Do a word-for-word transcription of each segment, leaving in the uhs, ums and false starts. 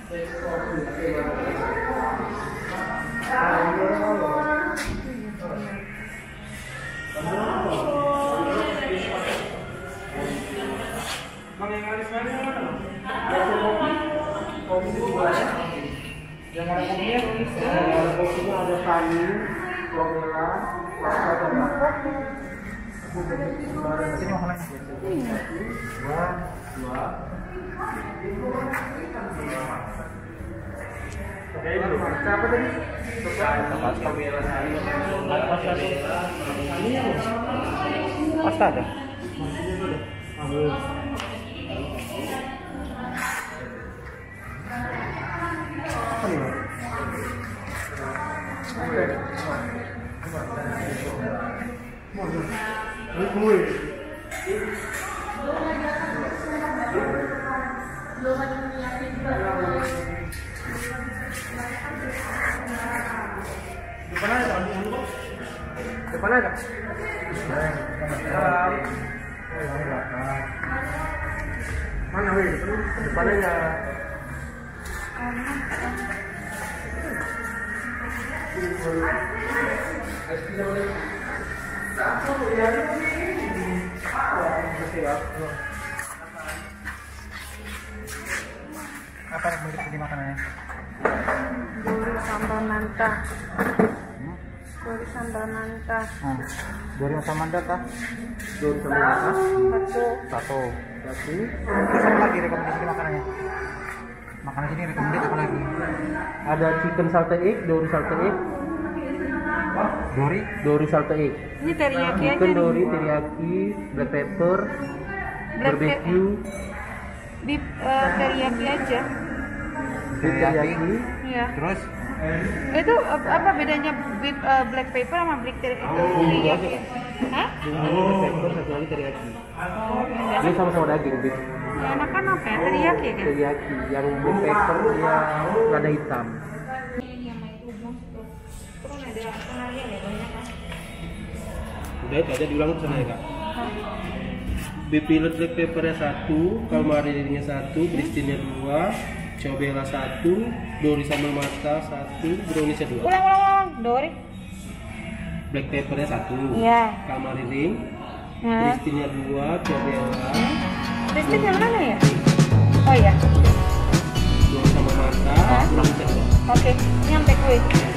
Yang ada kopinya, ada kopinya ada kayu, Florella, rasa dan kopi. Ini makanannya. Dua, dua. Oke, dulu. Siapa tadi? Pasta. Pasta. Ini pasta ada. Depan ada, depan ada. Mana weh? Depan aja. Apa yang mau jadi makanannya? Duri sambal manta. Duri sambal manta. Hmm. Duri sambal manta kah? Duri sambal manta. Satu. Satu. Satu. Apa lagi rekomendasi makanannya? Makanan sini rekomendasi apa lagi? Ada chicken salted egg, dori salted egg. Dori? Dori salted egg. Ini teriyaki aja. Chicken dori, teriyaki, black pepper, Black barbecue. Beef uh, teriyaki aja. Teriyaki. Iya. Terus? Itu ap- apa bedanya beef uh, black pepper sama black ter- itu teriyaki? Hah? Satu black pepper, satu lagi teriyaki. Oh, beda. Ini sama-sama daging, beef. Yang enakan apa ya? Teriyaki kan? Teriyaki, yang black pepper dia rada hitam. Udah itu aja diulang ke sana ya kak. Beef fillet black peppernya satu, kalmarinnya satu, Christine dua, Cobela satu, Dori sambal mata satu, browniesnya dua. Ulang ulang ulang. Dori. Black peppernya satu, Iya. kalmarin, Nah. Christine dua, Cobela, Kristin yang mana ya? Oh iya. Dori sambal mata, Hah? browniesnya dua. Oke. Ini yang take away.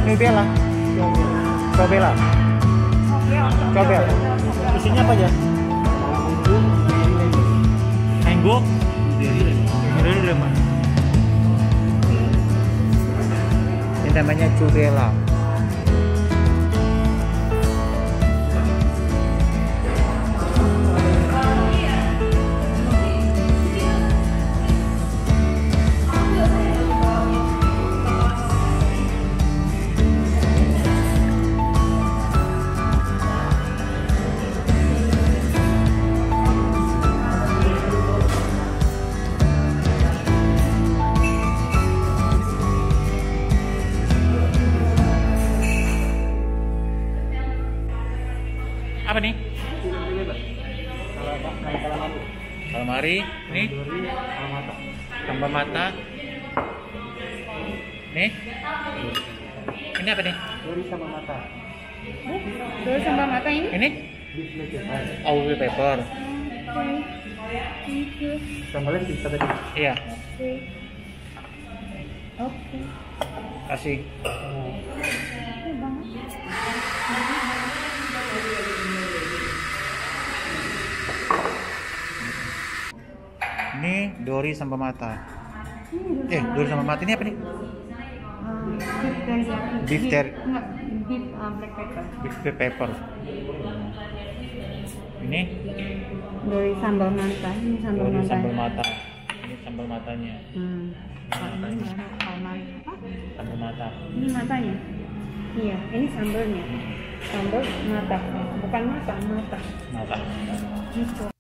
Nubella. Cobella. Cobel. Isinya apa aja? Mango. Ini lemon. Ini namanya Cubella. Apa nih? Calamari, nih tambah mata. Nih, ini apa nih? Dori sama mata. Dori sama mata ini? Ini? Oh, bell pepper. Thank you. Sambalnya bisa tadi. Iya, Oke. Oke. kasih. Oke banget. Ini dori sama mata. Eh, dori sama mata ini apa nih? Uh, beef teriyaki. Beef ter- Enggak, beef uh, black pepper. Beef pepper. Ini Dori sambal mata. Ini sambal dori mata. sambal mata. Ini sambal matanya. Hmm. Kalau ini baru calamari. Apa? Sambal mata. Ini matanya. Iya, ini sambalnya. Sambal mata. Bukan mata, mata. Mata. Gitu.